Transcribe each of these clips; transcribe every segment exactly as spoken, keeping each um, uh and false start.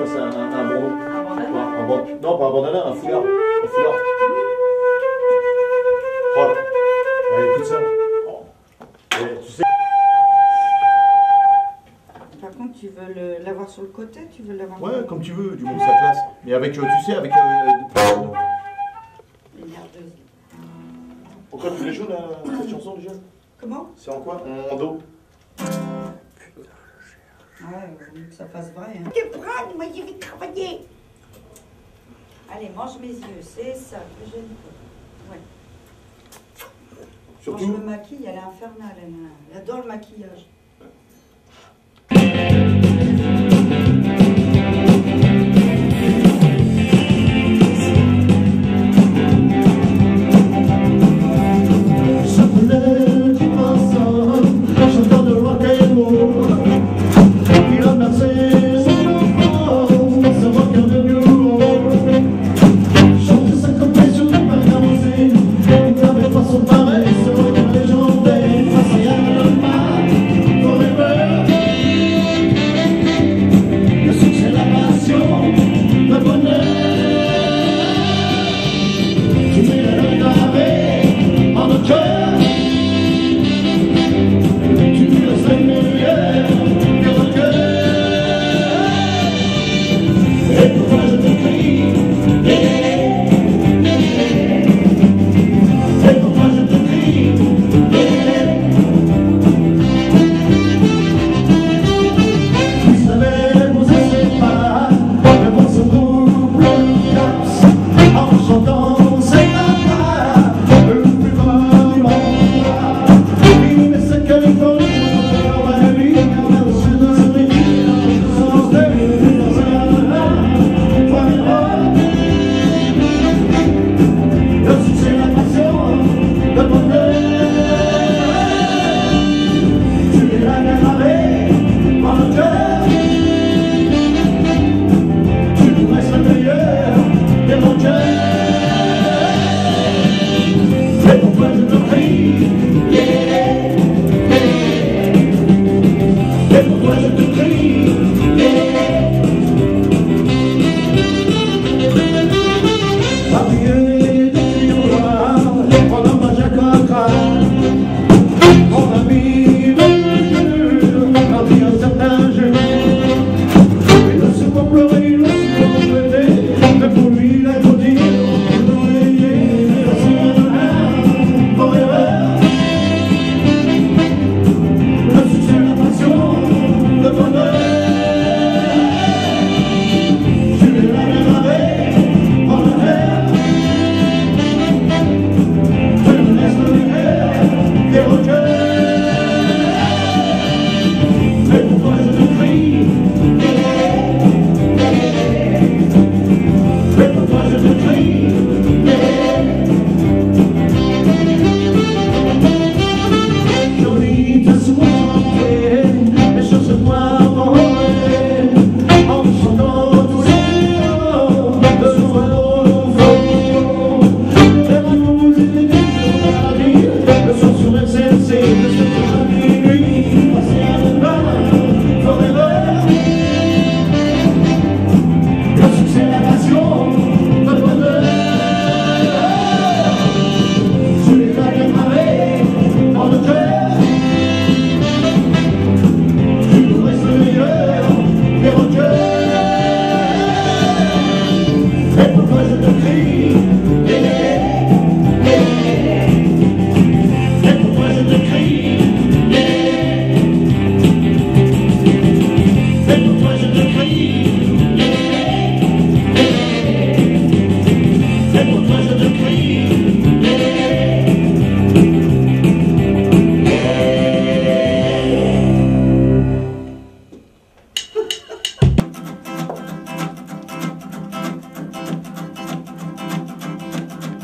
fasse un, un, un bandeau. Un bandana? Un, un ban- non, pas un bandana, un foulard. Un foulard. Oh là. Allez, écoute ça. Oh. Et, tu sais. Par contre, tu veux le- l'avoir sur le côté, tu veux l'avoir... Ouais, comme tu veux, du coup, ça classe. Mais avec, euh, tu sais, avec. Euh, Les merdeuses. Pourquoi tu les joues, là, cette chanson, déjà? Comment? C'est en quoi? En do. Ouais, vaut mieux que ça fasse vrai. Hein. Tu prends, moi je vais travailler. Allez, mange mes yeux, c'est ça que j'aime. Ouais. Quand je Surtout. me maquille, elle est infernale. Elle, elle adore le maquillage.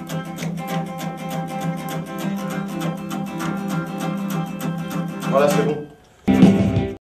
Voilà, c'est bon.